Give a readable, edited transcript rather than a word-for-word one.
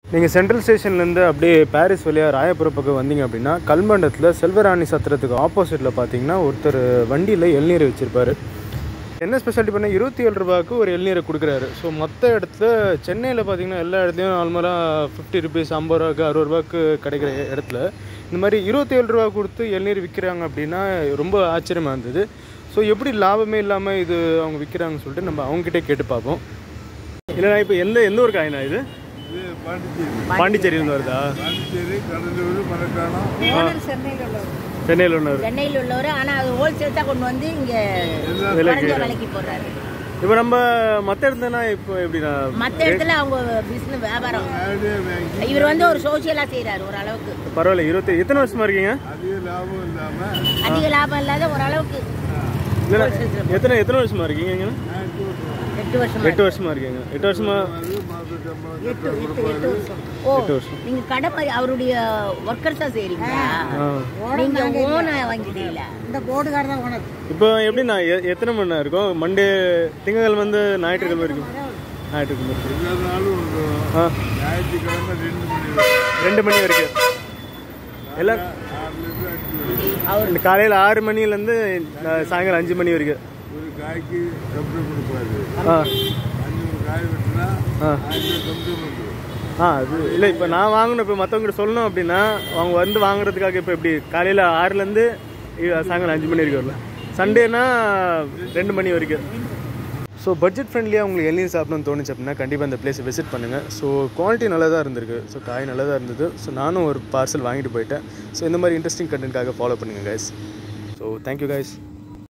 நீங்கள் சென்ட்ரல் ஸ்டேஷன்லேருந்து அப்படியே பாரிஸ் வழியாக ராயபுரம் பக்கம் வந்தீங்க அப்படின்னா கல்மண்டத்தில் செல்வராணி சத்திரத்துக்கு ஆப்போசிட்டில் பார்த்தீங்கன்னா ஒருத்தர் வண்டியில் இளநீர் வச்சுருப்பார். என்ன ஸ்பெஷாலிட்டி பண்ணால் 27 ரூபாய்க்கு ஒரு இளநீரை கொடுக்குறாரு. ஸோ மற்ற இடத்துல சென்னையில் பார்த்தீங்கன்னா எல்லா இடத்துலையும் நார்மலாக 50 ருபீஸ் 50 ரூபாய்க்கு 60 ரூபாய்க்கு கிடைக்கிற இடத்துல இந்த மாதிரி 27 ரூபா கொடுத்து இளநீர் விற்கிறாங்க அப்படின்னா ரொம்ப ஆச்சரியமாக இருந்தது. ஸோ எப்படி லாபமே இல்லாமல் இது அவங்க விற்கிறாங்கன்னு சொல்லிட்டு நம்ம அவங்ககிட்டே கேட்டு பார்ப்போம். இல்லைண்ணா இப்போ எந்த ஒரு காயினா இது? பாண்டிச்சேரியிலிருந்து வருதா? சென்னையில் உள்ளவர். ஆனால் அது ஹோல்சேல் தான் கொண்டு வந்து இங்கே விலைக்கு போடுறாரு. இப்போ நம்ம மற்ற இடத்துலனா இப்போ எப்படின்னா மற்ற இடத்துல அவங்க பிஸ்னஸ் வியாபாரம், இவர் வந்து ஒரு சோசியலாக செய்கிறாரு ஓரளவுக்கு. பரவாயில்ல. எத்தனை வருஷமா இருக்கீங்க? அதிக லாபம் இல்லாத ஓரளவுக்கு. எத்தனை வருஷமா இருக்கீங்க? 8 வருஷமா இருக்கீங்க. 8 வருஷமா. ஓ, நீங்க கடை அவருடைய ஒர்க்கர்ஸா செய்றீங்களா? நீங்க ஓனா வாங்கிட்டீங்களா? இந்த போர்டுகார தான் ஓனர். இப்போ எப்படி நான் எத்தனை மணி நேரம் இருக்கும்? மண்டே திங்கட்கிழமை வந்து ஞாயிற்றுக்கிழமை வரைக்கும். ஞாயிற்றுக்கிழமை ஞாயிற்றுக்கிழமை 2 மணி வரைக்கும். எல்லாம் காலையில் 6 மணிலேருந்து சாயங்காலம் 5 மணி வரைக்கும். ஒரு காய்க்கு கம்பெனி கொடுப்பாரு. அது இல்லை. இப்போ நான் வாங்கணும், இப்போ மற்றவங்க சொல்லணும் அப்படின்னா அவங்க வந்து வாங்குறதுக்காக இப்போ எப்படி காலையில் 6லேருந்து சாயங்காலம் 5 மணி வரைக்கும் வரல. சண்டேனா 2 மணி வரைக்கும். ஸோ பட்ஜெட் ஃப்ரெண்ட்லியாக உங்களுக்கு இளநீர் சாப்பிடணும்னு தோணுச்சு அப்படின்னா கண்டிப்பாக இந்த பிளேஸை விசிட் பண்ணுங்கள். ஸோ குவாலிட்டி நல்லா தான் இருந்திருக்கு. ஸோ காய் நல்லா தான் இருந்தது. ஸோ நானும் ஒரு பார்சல் வாங்கிட்டு போயிட்டேன். ஸோ இந்த மாதிரி இன்ட்ரெஸ்டிங் கண்டென்ட்காக ஃபாலோ பண்ணுங்கள் கைஸ். So thank you guys.